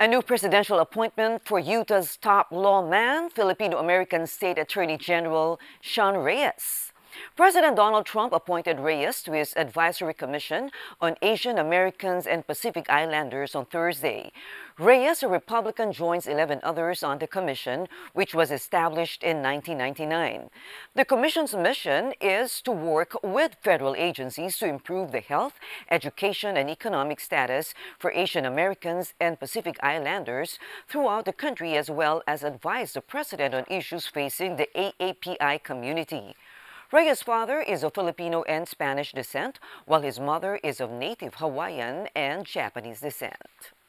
A new presidential appointment for Utah's top lawman, Filipino-American State Attorney General Sean Reyes. President Donald Trump appointed Reyes to his Advisory Commission on Asian Americans and Pacific Islanders on Thursday. Reyes, a Republican, joins 11 others on the commission, which was established in 1999. The commission's mission is to work with federal agencies to improve the health, education, and economic status for Asian Americans and Pacific Islanders throughout the country, as well as advise the president on issues facing the AAPI community. Reyes' father is of Filipino and Spanish descent, while his mother is of native Hawaiian and Japanese descent.